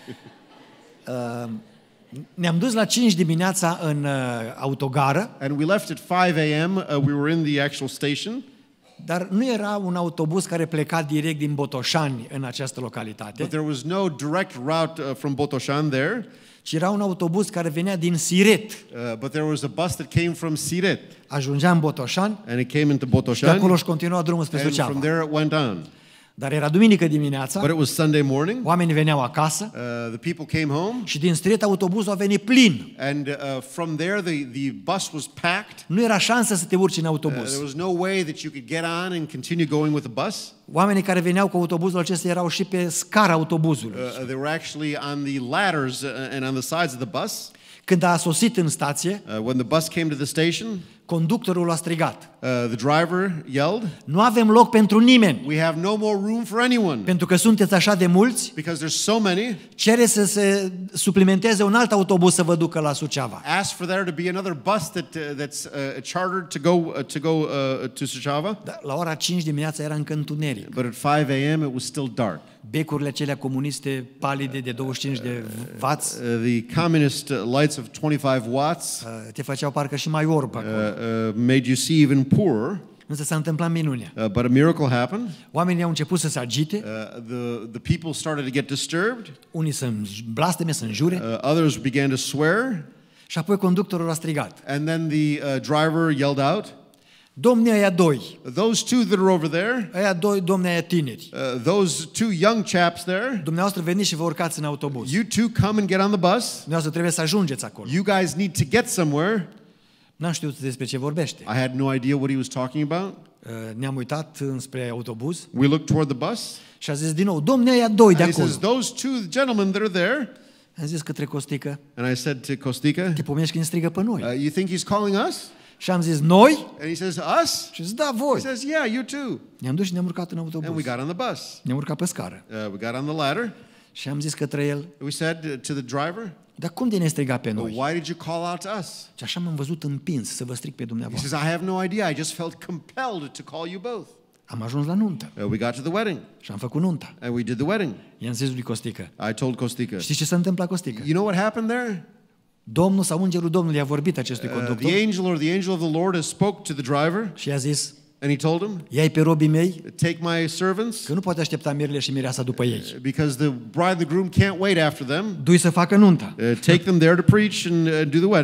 Uh, ne-am dus la cinci dimineața în uh, autogară, And we left at five a.m. Uh, we were in the actual station, dar nu era un autobuz care pleca direct din Botoșani în această localitate, but there was no direct route uh, from Botoșani there. ci era un autobuz care venea din Siret. Uh, but there was a bus that came from Siret, Ajungea în Botoșani, and it came into de Botoșani, acolo își continua drumul spre and from Suceava. there it went on. Dar era duminică But dimineața, it was Sunday morning. oamenii veneau acasă Uh, the people came home, și din Siret autobuzul a venit plin. and uh, from there the, the bus was packed. Nu era șansă să te urci în Uh, autobuz. there was no way that you could get on and continue going with the bus. Oamenii care veneau cu autobuzul acesta erau și pe scara autobuzului. Uh, they were actually on the ladders uh, and on the sides of the bus. Când a sosit în stație, Uh, when the bus came to the station, conductorul a strigat: uh, the driver yelled, nu avem loc pentru nimeni, "We have no more room for anyone pentru că sunteți așa de mulți, because there's so many. cere să se suplimenteze un alt autobuz să vă ducă la Suceava. Ask for there to be another bus that uh, that's uh, chartered to go uh, to go uh, to Suceava." Dar la ora cinci dimineața era încă întuneric. But at five a.m. it was still dark. Becurile acelea comuniste palide de douăzeci și cinci de vați Uh, the communist uh, lights of twenty-five watts uh, uh, te făceau parcă și mai orb acolo. uh, made you see even poorer. Însă s-a întâmplat minunea. Uh, but a miracle happened. Oamenii au început să se agite, Uh, the the people started to get disturbed. unii să blasteme, să înjure, Uh, others began to swear, și apoi conductorul a strigat: and then the uh, driver yelled out, domnii aia doi, "Those two that are over there, aia doi, domnii aia tineri, uh, those two young chaps there, dumneavoastră veniți și vă urcați în autobuz. you two come and get on the bus. Dumneavoastră trebuie să ajungeți acolo. You guys need to get somewhere." N-am știut despre ce vorbește. I had no idea what he was talking about. Uh, Ne-am uitat înspre autobuz We looked toward the bus, și a zis din nou: domnii aia doi de and he acolo. says, "Those two gentlemen that are there." Am zis către Costică: And I said to Kostika, te pomești când strigă pe noi. uh, "You think he's calling us?" Și am zis: noi? And he says, "Us?" Și zis: da, He voi. says, "Yeah, you too." Ne-am dus și ne-am urcat în And we autobuz. got on the bus. Ne-am urcat pe scară. Uh, we got on the ladder. Și am zis către el: We said uh, to the driver, dar cum de ne striga pe "Well, noi? why did you call out to us?" Și așa m-am văzut împins să vă strig pe He dumneavoastră. says, "I have no idea. I just felt compelled to call you both." Am ajuns la nuntă Uh, we got to the wedding, și am făcut nunta. and we did the wedding. I-am zis lui Costică: I told Kostika, știți ce s-a întâmplat, Costică? "You know what happened there? Domnul sau îngerul Domnului a vorbit acestui Uh, conductor the angel or the angel of the Lord has spoke to the driver, și i-a zis: and he told him, ia-i pe robii mei, take my servants, că nu poate aștepta mirele și mireasa după ei. because the bride and the groom can't wait after them. Du-i să facă nunta. Uh, take them there to preach and uh, do the wedding."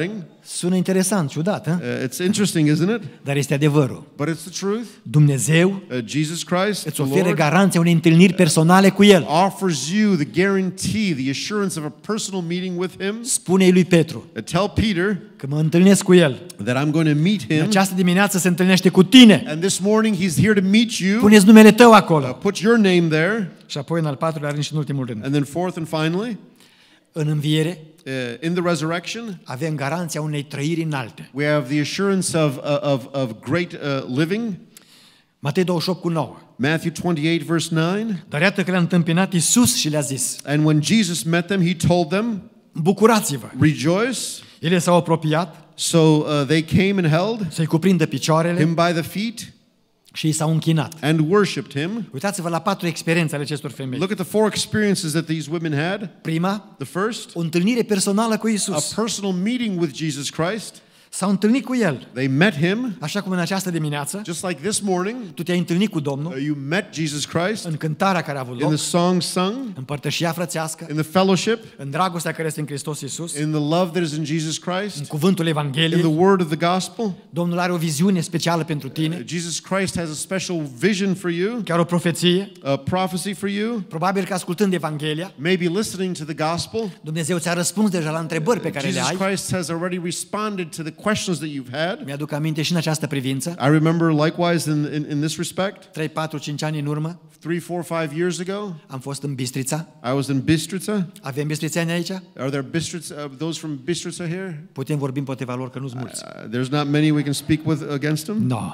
Sună interesant, ciudat, hă? Uh, it's interesting, isn't it? Dar este adevărul. But it's the truth. Dumnezeu Uh, Jesus Christ, îți the oferă Lord, garanția unei întâlniri personale cu El. offers you the guarantee, the assurance of a personal meeting with Him. Spune-i lui Petru Uh, Tell Peter că mă întâlnesc cu El. that I'm going to meet În him. această dimineață se întâlnește cu tine. And this morning he's here to meet you. Puneți numele tău Uh, acolo. put your name there. Și apoi în al patrulea rând și în ultimul rând. And then fourth and finally, În înviere uh, in the resurrection, avem garanția unei trăiri înalte. we have the assurance of, uh, of, of great uh, living. Matei douăzeci și opt cu nouă. Matthew twenty-eight, verse nine. Dar iată că le-a întâmpinat Iisus și le-a zis: And when Jesus met them, he told them, bucurați-vă! rejoice. Ele s-au apropiat So uh, they came and held să-i cuprindă picioarele him by the feet și i s-au închinat. and worshipped him. Uitați-vă la patru experiențe ale acestor femei. Look at the four experiences that these women had. Prima, The first, o întâlnire personală cu a Iisus. personal meeting with Jesus Christ. S-au întâlnit cu El. They met him, Așa cum în această dimineață just like this morning. tu te-ai întâlnit cu Domnul Uh, you met Jesus Christ în cântarea care a avut in loc, the song sung, în părtășia frățească, in the fellowship, în dragostea care este în Hristos Iisus, in the love that is in Jesus în Christ, cuvântul in the Evangheliei. word of the gospel. Domnul are o viziune specială pentru tine, Jesus Christ has a special vision for you, chiar o profeție. a prophecy for you. Probabil că ascultând Evanghelia, Maybe listening to the gospel, Dumnezeu ți-a răspuns deja la întrebări pe care le Jesus ai. Christ has already responded to the questions that you've had. Mi-aduc aminte și în această privință, I remember likewise in, in, in this respect, trei, patru, cinci ani în urmă, three, four, five years ago, am fost în Bistrița. I was in Bistrița. Avem bistrițeni aici? Are there Bistrița, uh, those from Bistrița here? Putem vorbi împotriva lor, că nu-s mulți. Uh, there's not many we can speak with against them. No.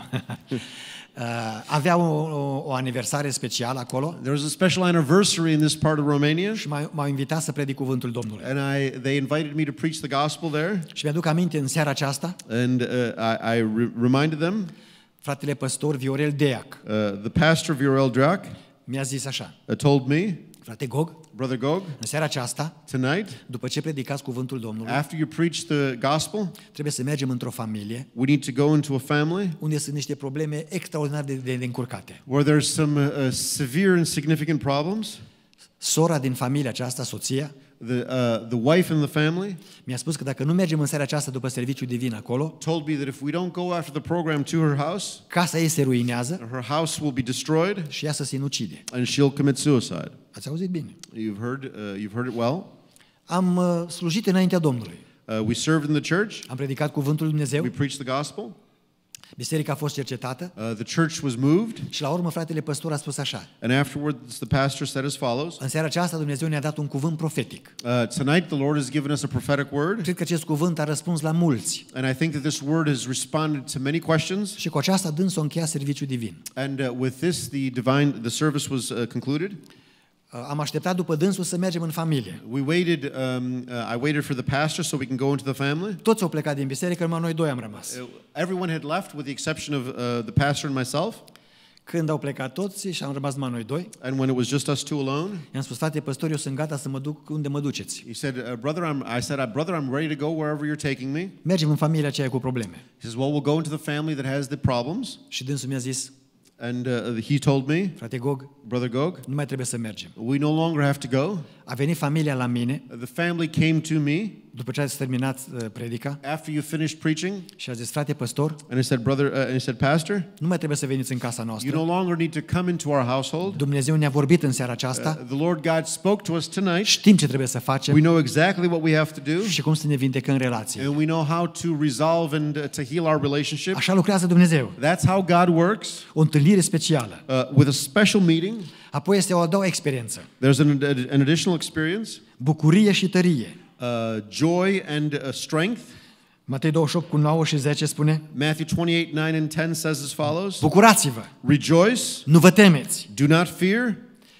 Uh, avea o, o, o aniversare specială acolo There was a special anniversary in this part of Romania, și m-au, m-au invitat să predic cuvântul Domnului. and I they invited me to preach the gospel there. Și mi-aduc aminte în seara aceasta, And uh, I, I re- reminded them, fratele păstor Viorel Deac uh, the pastor Viorel Drac mi-a zis așa: uh, told me, frate Gog, Brother Gog, în seara aceasta, tonight, după ce predicați cuvântul Domnului, after you preach the gospel, trebuie să mergem într-o familie we need to go into a family unde sunt niște probleme extraordinar de, de, de încurcate. where there's some uh, severe and significant problems. Sora din familia aceasta, soția, The, uh, the wife in the family mi-a spus că dacă nu mergem în seara aceasta după serviciu divin acolo, told me that if we don't go after the program to her house, casa ei se ruinează her house will be destroyed și ea să se sinucide. and she'll commit suicide. Ați auzit bine? You've heard, uh, you've heard it well. Am uh, slujit înaintea Domnului. Uh, we served in the church. Am predicat cuvântul lui Dumnezeu. We preached the gospel. Biserica a fost cercetată Uh, the church was moved. și la urmă fratele păstor a spus așa: And afterwards, the pastor said as follows. în seara aceasta Dumnezeu ne-a dat un cuvânt profetic. Uh, tonight, the Lord has given us a prophetic word. Cred că acest cuvânt a răspuns la mulți And I think that this word has responded to many questions. și cu aceasta dânsul a încheiat serviciu divin. And uh, with this, the divine, the service was uh, concluded. Uh, Am așteptat după dânsul să mergem în familie. We waited, um, uh, I waited for the pastor so we can go into the family. Toți au plecat din biserică, numai noi doi am rămas. Uh, everyone had left with the exception of uh, the pastor and myself. Când au plecat toți și am rămas numai noi doi, And when it was just us two alone, i-am spus: frate păstor, eu sunt gata să mă duc unde mă duceți. he said, uh, brother, I'm, I said, uh, brother, I'm ready to go wherever you're taking me. Mergem în familia aceea cu probleme. He says, well, we'll go into the family that has the problems. Și dânsul mi-a zis: And uh, he told me, frate Gog, Brother Gog, nu mai trebuie să mergem. we no longer have to go. A venit familia la mine The family came to me după ce ați terminat uh, predica after you finished preaching, și a zis: frate păstor, and he said, brother, uh, and he said, pastor, nu mai trebuie să veniți în casa you noastră. no longer need to come into our household. Dumnezeu ne-a vorbit în seara aceasta, Uh, the Lord God spoke to us tonight. știm ce trebuie să We facem know exactly what we have to do, și cum să ne vindecăm relații. and we know how to resolve and uh, to heal our relationship. Așa lucrează Dumnezeu. That's how God works, O întâlnire specială. uh, with a special meeting. Apoi este o a doua experiență. There's an, an additional experience, Bucurie și tărie. uh, joy and uh, strength. Matei douăzeci și opt cu nouă și zece spune: Matthew twenty-eight, nine and ten says as follows. bucurați-vă, Rejoice, nu vă temeți. do not fear.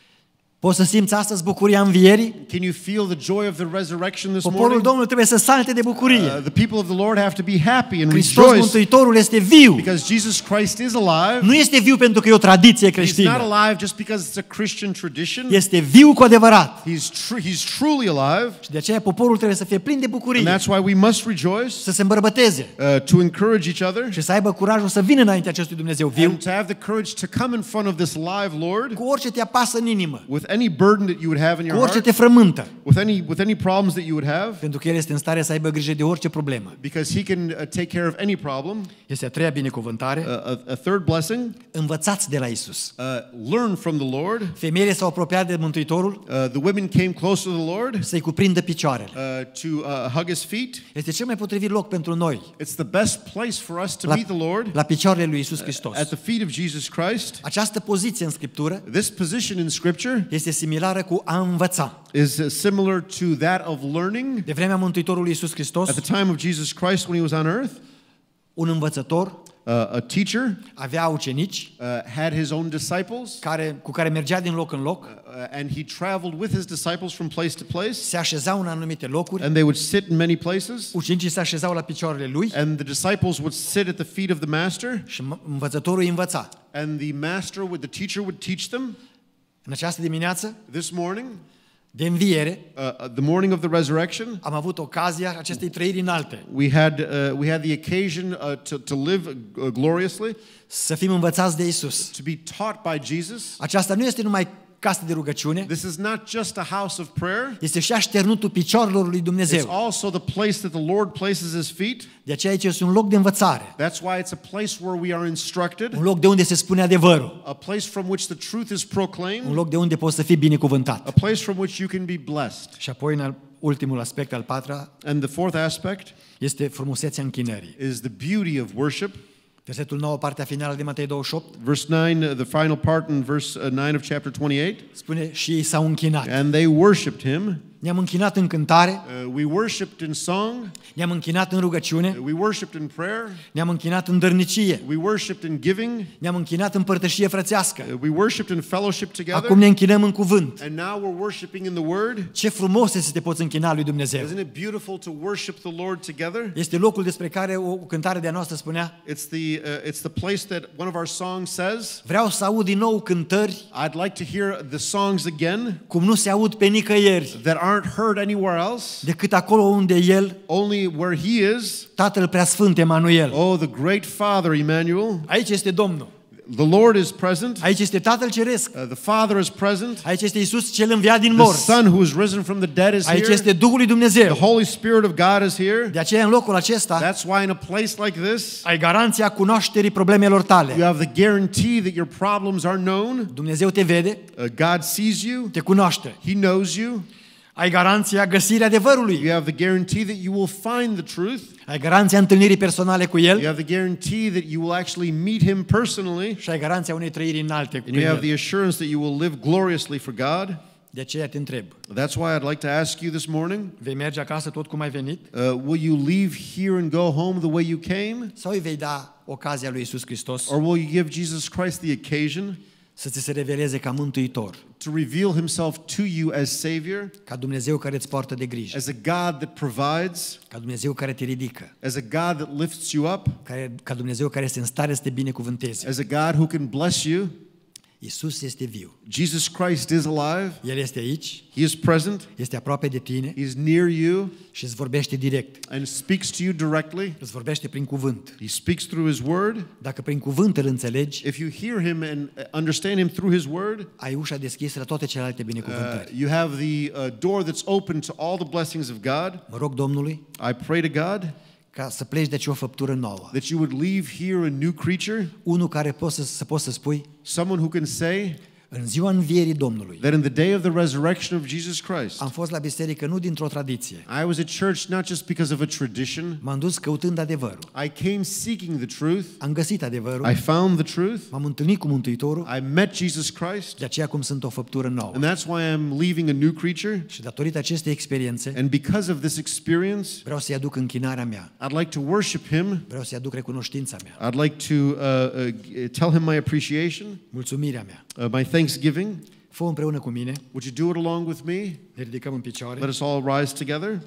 Poți să simți astăzi bucuria învierii? Can you feel the joy of the resurrection this Poporul morning? Domnului trebuie să salte de bucurie. Uh, the people of the Lord have to be happy and Hristos rejoice Mântuitorul este viu. because Jesus Christ is alive. Nu este viu pentru că e o tradiție He's not creștină. alive just because it's a Christian tradition. Este viu cu adevărat. He's, tr- he's truly alive. Și de aceea poporul trebuie să fie plin de And bucurie, that's why we must rejoice, să se îmbărbăteze uh, to encourage each other, și să aibă curajul să vină înaintea acestui Dumnezeu viu and to have the courage to come in front of this live Lord cu orice te apasă în inimă. with with any burden that you would have in cu your orice heart, te frământă, with any with any problems that you would have, pentru că El este în stare să aibă grijă de orice problemă. because He can uh, take care of any problem. Este a treia binecuvântare. Uh, a, a third blessing: Învățați de la Isus. uh, learn from the Lord. Femeile s-au apropiat de Mântuitorul Uh, the women came close to the Lord să-i cuprindă picioarele. uh, to uh, hug His feet. Este cel mai potrivit loc pentru noi, It's the best place for us to la, meet the Lord, la picioarele lui Isus Hristos. at the feet of Jesus Christ. Această poziție în Scriptură This position in Scripture este similară cu a învăța. is uh, similar to that of learning. De vremea Mântuitorului Isus Hristos, At the time of Jesus Christ when He was on earth, un învățător uh, a teacher avea ucenici uh, had his own disciples, care, cu care mergea din loc în loc, uh, and he traveled with his disciples from place to place, se așezau în anumite locuri, and they would sit in many places, ucenicii se așezau la picioarele lui and the disciples would sit at the feet of the master, și învățătorul îi învăța. and the master would, the teacher would teach them. În această dimineață This morning, de înviere uh, uh, the morning of the resurrection, am avut ocazia acestei trăiri înalte, we had uh, we had the occasion uh, to to live uh, gloriously, să fim învățați de Isus. to be taught by Jesus. Aceasta nu este numai casă de rugăciune, This is not just a house of prayer. este și așternutul picioarelor lui It's Dumnezeu. also the place that the Lord places His feet. De aceea aici este un loc de învățare, That's why it's a place where we are instructed, un loc de unde se spune adevărul, a place from which the truth is un proclaimed, loc de unde poți să fii binecuvântat. a place from which you can be blessed. Și apoi, în al, ultimul aspect, al patra, And the fourth aspect este frumusețea închinării. is the beauty of worship. Versetul nouă, partea finală de Matei douăzeci și opt, Verse nine, uh, the final part in verse uh, nine of chapter twenty-eight. spune și ei s-au închinat. And they worshipped Him. Ne-am închinat în cântare, Uh, we worshipped in song. ne-am închinat în rugăciune, We worshipped in prayer. ne-am închinat în dărnicie, We worshipped in giving. ne-am închinat în părtășie frățească. Uh, we worshipped in fellowship together. Acum ne închinăm în cuvânt. And now we're worshiping in the Word. Ce frumos este să te poți închina lui Dumnezeu. Isn't it beautiful to worship the Lord together? Este locul despre care o cântare de-a noastră spunea: It's the uh, it's the place that one of our songs says. vreau să aud din nou cântări I'd like to hear the songs again cum nu se aud pe nicăieri, that aren't heard anywhere else, decât acolo unde El, only where He is. Tatăl Preasfânt Emanuel. Oh, the great Father Emmanuel. Aici este Domnul. The Lord is present. Aici este Tatăl Ceresc. Uh, the Father is present. Aici este Iisus cel înviat din The morți. Son who is risen from the dead is Aici here. este Duhul lui Dumnezeu. The Holy Spirit of God is here. De aceea, în locul acesta, That's why in a place like this, ai garanția cunoașterii problemelor you tale. have the guarantee that your problems are known. Dumnezeu te vede, Uh, God sees you. te cunoaște. He knows you. Ai garanția găsirii adevărului. You have the guarantee that you will find the truth. Ai garanția întâlnirii personale cu You El have the guarantee that you will actually meet Him personally. și ai garanția unei trăiri înalte cu And you have the El. assurance that you will live gloriously for God. De aceea te întreb, That's why I'd like to ask you this morning, vei merge acasă tot cum ai venit? uh, will you leave here and go home the way you came? Sau îi vei da ocazia lui Iisus Hristos Or will you give Jesus Christ the occasion să ți se reveleze ca mântuitor, to reveal Himself to you as Savior, ca Dumnezeu care îți poartă de grijă, as a God that provides, ca Dumnezeu care te ridică, as a God that lifts you up, care, ca Dumnezeu care este în stare să te binecuvânteze. as a God who can bless you? Iisus este viu. Jesus Christ is alive. El este aici, He is present. este aproape de tine He's near you și îți vorbește direct. and speaks to you directly. Îți vorbește prin cuvânt. He speaks through His Word. Dacă prin cuvânt îl înțelegi, If you hear Him and understand Him through His Word, ai ușa deschisă la toate celelalte uh, binecuvântări. you have the uh, door that's open to all the blessings of God. Mă rog Domnului I pray to God ca să pleci de aici o făptură nouă. that you would leave here a new creature, Unul care poți să, să poți să spui, someone who can say în ziua învierii Domnului, that in the day of the resurrection of Jesus Christ, am fost la biserică nu dintr-o tradiție. I was at church not just because of a tradition. M-am dus căutând adevărul. I came seeking the truth. Am găsit adevărul. I found the truth. M-am întâlnit cu Mântuitorul. I met Jesus Christ. De aceea acum sunt o făptură nouă. And that's why I'm leaving a new creature. Și datorită acestei experiențe, And because of this experience, vreau să-i aduc închinarea mea. I'd like to worship Him. Vreau să-i aduc recunoștința mea. I'd like to uh, uh, tell Him my appreciation, Mulțumirea mea. uh, my thanksgiving. Fă împreună cu mine. Would you do it along with me? Ne ridicăm în picioare Let us all rise together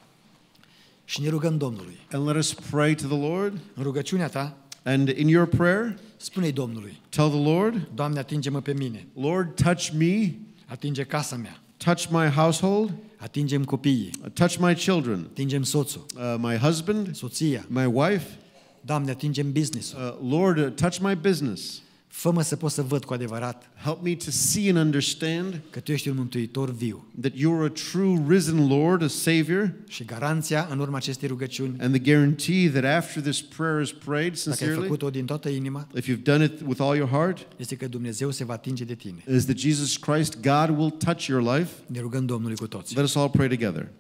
și ne rugăm Domnului. and let us pray to the Lord. În rugăciunea ta, And in your prayer, spune-i Domnului, tell the Lord, Doamne, atinge-mă pe mine, Lord, touch me, atinge casa mea, touch my household, atingem copiii, uh, touch my children, atingem soțul, uh, my husband, soția, my wife. Doamne, atingem business-ul. Uh, Lord, uh, touch my business. Fă-mă să pot să văd cu adevărat Help me to see and understand că Tu ești un mântuitor viu. that you're a true risen Lord, a Savior, Și garanția în urma acestei rugăciuni, and the guarantee that after this prayer is prayed dacă ai sincerely, făcut-o din toată inima, if you've done it with all your heart, este că Dumnezeu se va atinge de tine. is that Jesus Christ, God will touch your life. Ne rugăm Domnului cu toți. Let us all pray together.